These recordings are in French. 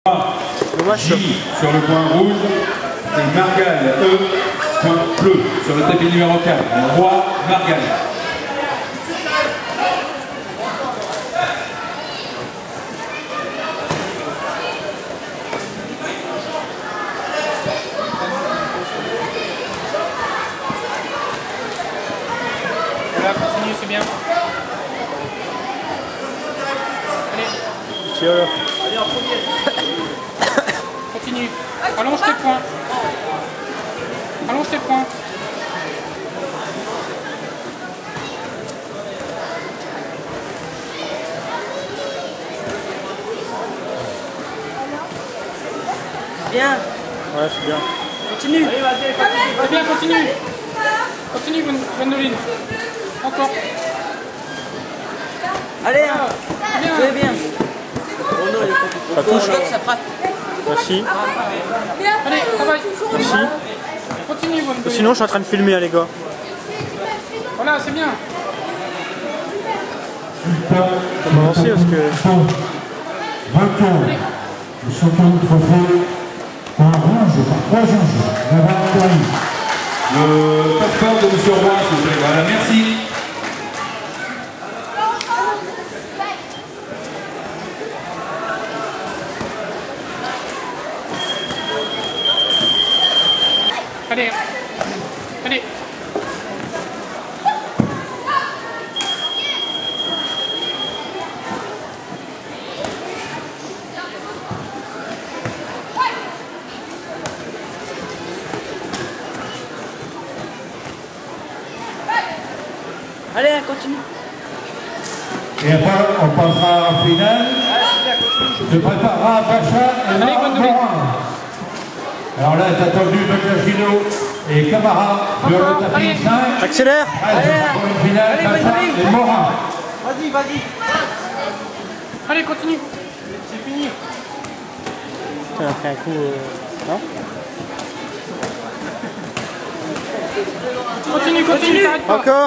J sur le point rouge et Margal E point bleu sur le tapis numéro 4. Roi Margal. Voilà, continue, c'est bien. Allez. Tire. Allez, en premier. Continue. Allonge tes poings. Allonge tes poings. Bien. Ouais, c'est bien. Continue. Allez, vas-y, continue. C'est bien, continue. Continue, Gwendoline. Encore. Allez, Voilà. C'est bien. c'est bien. Oh non, il est pas Ça touche. ça frappe. Merci. Allez, travaille. Merci. Continue, Gwendoline. Sinon, je suis en train de filmer, les gars. Voilà, c'est bien. On va avancer parce que... 20 ans, le champion de trophée par rouge, par 3 juges. Le passeport de M. Roy, s'il vous plaît. Voilà, merci. Allez. Allez. Allez, continue. Et après, on passera en finale. Se préparera Bacha et Morin. Alors là, est attendu Bacchino et Camara sur le tapis 5. Accélère. Pour une finale, Allez, Bacha Gwendoline. et Morin. Vas-y, vas-y. Allez, continue. C'est fini. On a fait un coup... non. Continue, continue. T'arrêtes pas. Encore.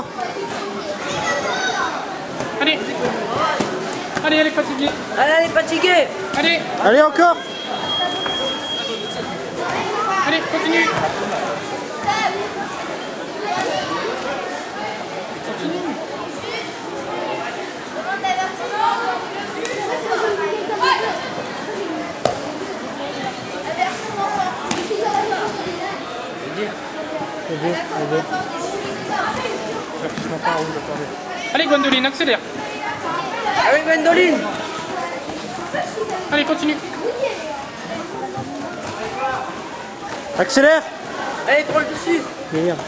Allez. Allez, elle est fatiguée. Allez, elle est fatiguée. Allez. Allez, encore. Allez, continue. Allez, Gwendoline, accélère. Allez, Gwendoline. Allez, continue. Accélère. Allez, prends le dessus. Merde.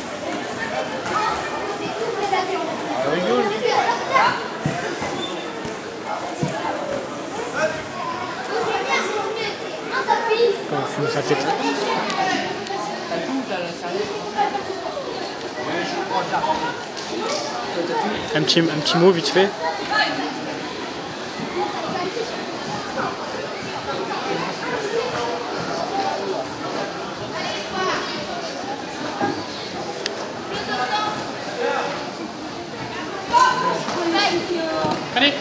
On fume sa tête. Un petit mot vite fait. Allez.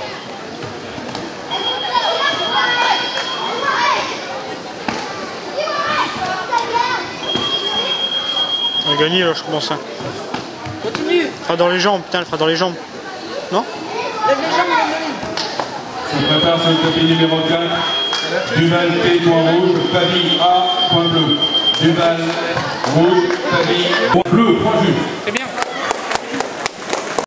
On a gagné là, je commence. Continue. Elle fera dans les jambes, putain, elle fera dans les jambes. Non? Lève les jambes, Gwendoline. On prépare sur le tapis numéro 4. Duval P, point rouge, Pavie A, point bleu. Duval, rouge, Pavie, point bleu, 3 juges. C'est bien.